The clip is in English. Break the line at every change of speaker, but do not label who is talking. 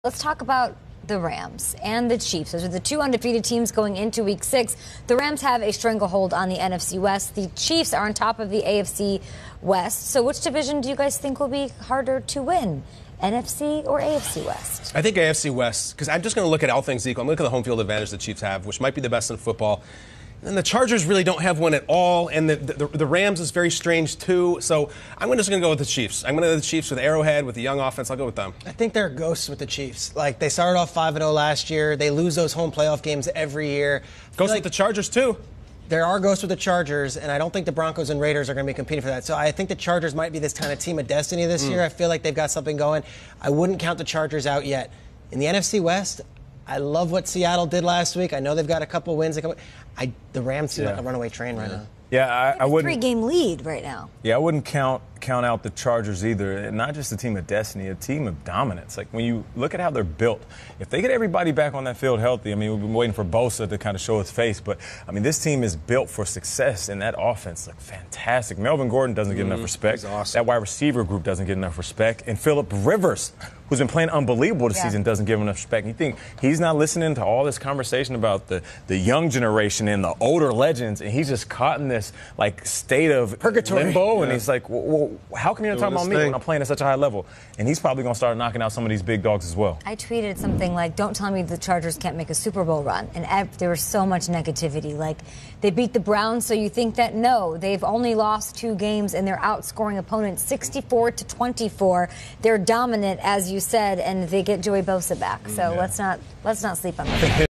Let's talk about the Rams and the Chiefs. Those are the two undefeated teams going into Week 6. The Rams have a stranglehold on the NFC West. The Chiefs are on top of the AFC West. So which division do you guys think will be harder to win? NFC or AFC West?
I think AFC West, because I'm just going to look at all things equal. I'm looking at the home field advantage the Chiefs have, which might be the best in football. And the Chargers really don't have one at all, and the Rams is very strange too. So I'm just going to go with the Chiefs. I'm going to go with the Chiefs with Arrowhead, with the young offense. I'll go with them.
I think they're ghosts with the Chiefs. Like, they started off 5-0 last year. They lose those home playoff games every year.
Ghosts with the Chargers too.
There are ghosts with the Chargers, and I don't think the Broncos and Raiders are going to be competing for that. So I think the Chargers might be this kind of team of destiny this year. I feel like they've got something going. I wouldn't count the Chargers out yet. In the NFC West, I love what Seattle did last week. I know they've got a couple wins. The Rams seem like a runaway train right now.
Yeah, I wouldn't.
3-game lead right now.
Yeah, I wouldn't count out the Chargers either. Not just a team of destiny, a team of dominance. Like, when you look at how they're built, if they get everybody back on that field healthy, I mean, we've been waiting for Bosa to kind of show his face, but I mean, this team is built for success, and that offense, like, fantastic. Melvin Gordon doesn't get enough respect.
He's awesome.
That wide receiver group doesn't get enough respect, and Phillip Rivers, who's been playing unbelievable this season, doesn't give him enough respect. You think he's not listening to all this conversation about the young generation and the older legends, and he's just caught in this like state of
purgatory
limbo, and he's like, well, how come you're not talking about me when I'm playing at such a high level? And he's probably going to start knocking out some of these big dogs as well.
I tweeted something like, don't tell me the Chargers can't make a Super Bowl run. And there was so much negativity. Like, they beat the Browns, so you think that? No, they've only lost 2 games, and they're outscoring opponents 64-24. They're dominant, as you said, and they get Joey Bosa back. So let's not sleep on that.